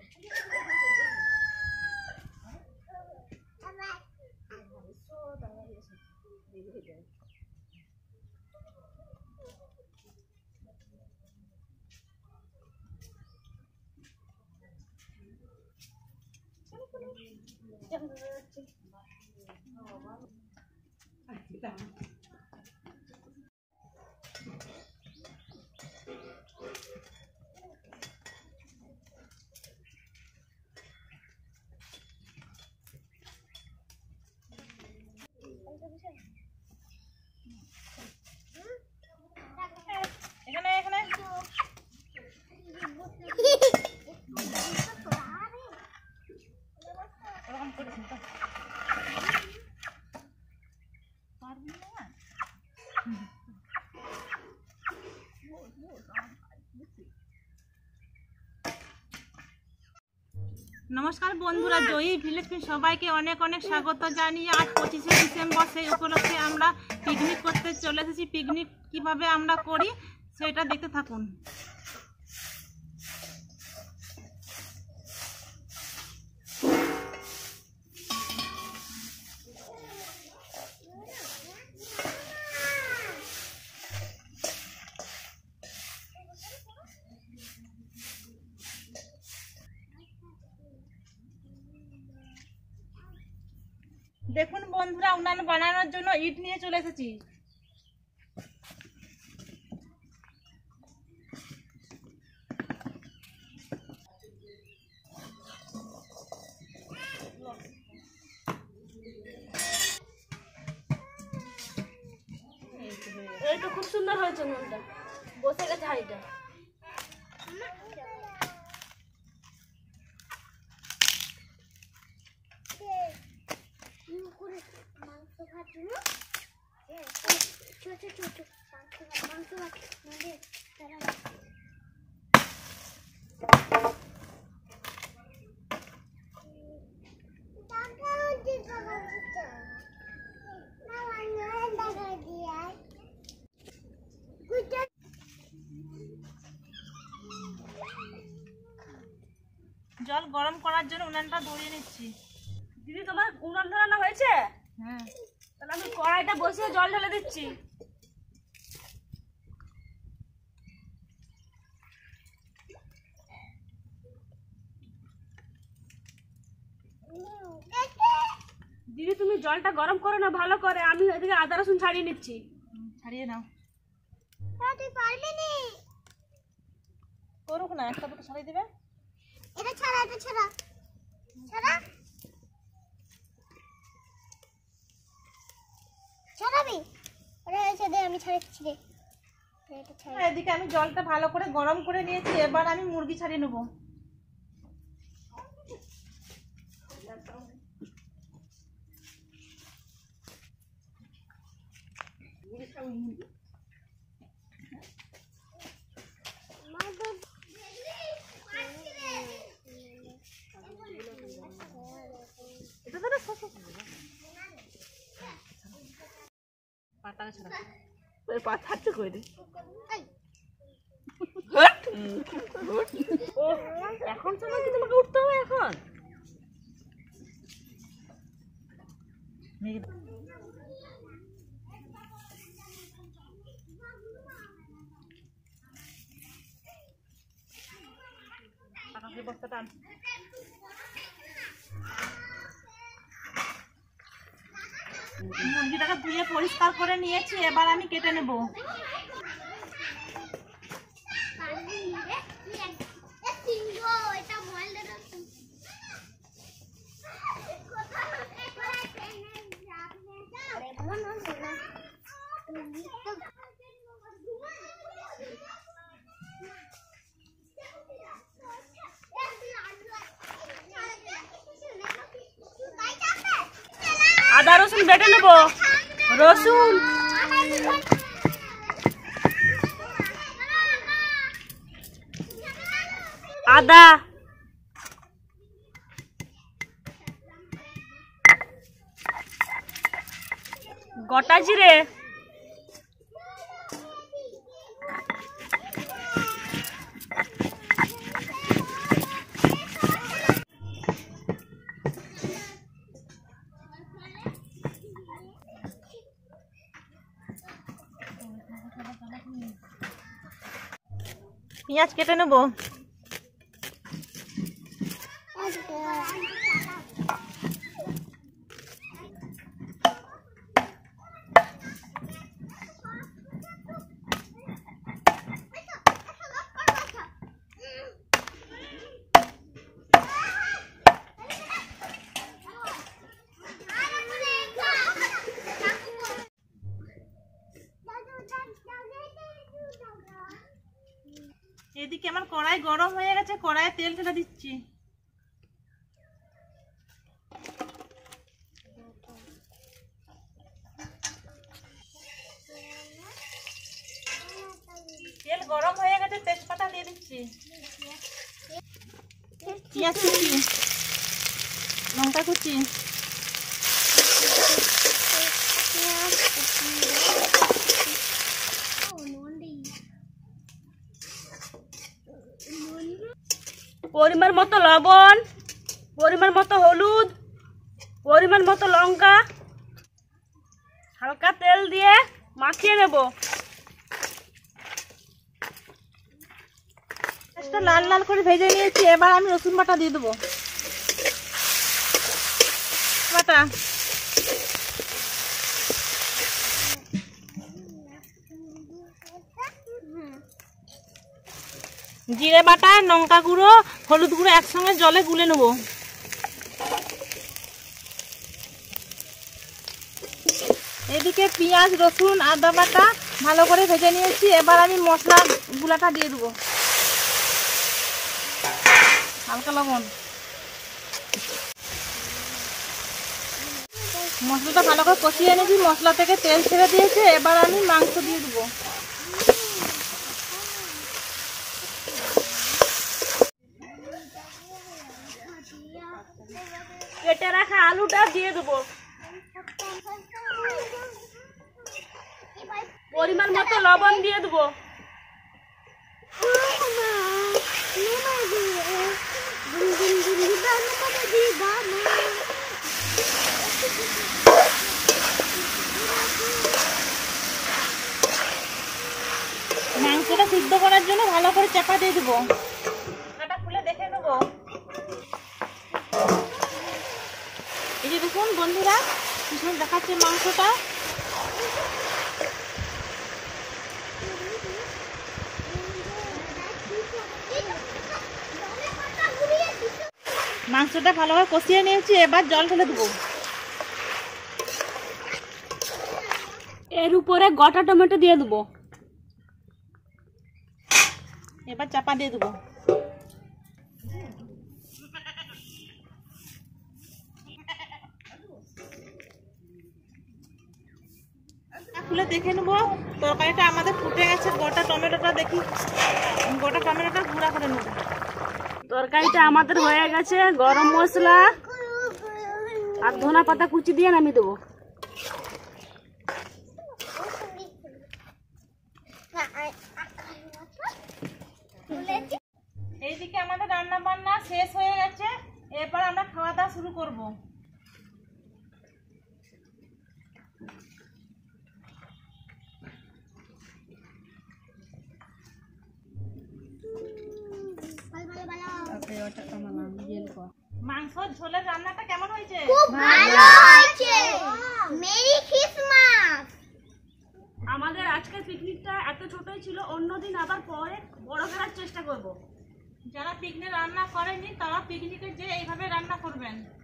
नमस्कार बंधुरा जयी ভিলেজ में সবাইকে অনেক অনেক স্বাগত জানিয়ে আজ 25শে ডিসেম্বর সেই উপলক্ষে আমরা পিকনিক করতে চলে এসেছি। পিকনিক কিভাবে আমরা করি সেটা দেখতে থাকুন। দেখুন বন্ধুরা উনান বানানোর জন্য ইট নিয়ে চলে এসেছি। এইটা খুব সুন্দর হয়েছে উনানটা, বসে গেছে হাড়িটা। জল গরম করার জন্য উনানটা ধরিয়ে নিচ্ছি। দিদি তোমার উনান ধরানো হয়েছে? হ্যাঁ, তাহলে আমি কড়াইটা বসিয়ে জল ঢেলে দিচ্ছি। দিদি তুমি জলটা গরম করো না ভালো করে, আমি ওইদিকে আদা রসুন ছাড়িয়ে নিচ্ছি। ছাড়িয়ে নাও। তুই পারবি নি? করুক না, একটা দুটো ছাড়িয়ে দিবে। এটা ছাড়া, এটা ছাড়া, ছাড়া, ছাড়াবি? আরে এসে দে, আমি ছাড়াচ্ছি রে। এটা ছাড়া। এদিকে আমি জলটা ভালো করে গরম করে নিয়েছি, এবার আমি মুরগি ছাড়িয়ে নেবো। এখন সময় কি তোমাকে উঠতে হবে? এখন বস্তাটা মুরগিটাকে ধুয়ে পরিষ্কার করে নিয়েছি, এবার আমি কেটে নেব। আদা রসুন বেটে নেব। রসুন, আদা, গোটা জিরে, পেঁয়াজ কেটে নেব। এদিকে আমার কড়াই গরম হয়ে গেছে, কড়াইয়ে তেল ঢেলে দিচ্ছি। তেল গরম হয়ে গেছে, তেজপাতা দিয়ে দিচ্ছি, পেঁয়াজ কুচি, লঙ্কা কুচি, পরিমাণ মতো লবণ, পরিমাণ মতো হলুদ, পরিমাণ মতো লঙ্কা, হালকা তেল দিয়ে মাখিয়ে নেব। লাল লাল করে ভেজে নিয়েছি, এবার আমি রসুন বাটা দিয়ে দেবো। বাটা, জিরে বাটা, লঙ্কা গুঁড়ো, হলুদ গুঁড়ো একসঙ্গে জলে গুলে নেব। এদিকে পেঁয়াজ, রসুন, আদা বাটা ভালো করে ভেজে নিয়েছি, এবার আমি মশলা গুলাটা দিয়ে দেবো। হালকা লবণ, মশলাটা ভালো করে কষিয়ে নিয়েছি, মশলা থেকে তেল ছেড়ে দিয়েছে, এবার আমি মাংস দিয়ে দেবো। কেটে রাখা আলুটা দিয়ে দেবো। পরিমাণ মতো লবণ দিয়ে দেবো। মাংসটা সিদ্ধ করার জন্য ভালো করে চাপা দিয়ে দেবো। ঢাকাটা খুলে দেখে নেবো। এই যে দেখুন বন্ধুরা, ভীষণ দেখাচ্ছে মাংসটা। মাংসটা ভালোভাবে কষিয়ে নিয়েছি, এবার জল ঢেলে দেবো। এর উপরে গোটা টমেটো দিয়ে দেবো। এবার চাপা দিয়ে দেবো। খুলে দেখে নেবো তরকারিটা আমাদের ফুটে গেছে। গোটা টমেটোটা দেখি, গোটা টমেটোটা গুঁড়া করে নেবো। তরকারিটা আমাদের হয়ে গেছে। গরম মশলা আর ধনা পাতা কুচি দিয়ে নামিয়ে দেবো। এইদিকে আমাদের রান্না বান্না শেষ হয়ে গেছে, এরপর আমরা খাওয়া দাওয়া শুরু করবো। মাংসর ঝোলের রান্নাটা কেমন হয়েছে? খুব ভালো হয়েছে। Merry Christmas. আমাদের আজকের পিকনিকটা এত ছোটই ছিল, অন্যদিন আবার পরে বড় করার চেষ্টা করব। যারা পিকনিক রান্না করেনি তারা পিকনিকে যে এইভাবে রান্না করবেন।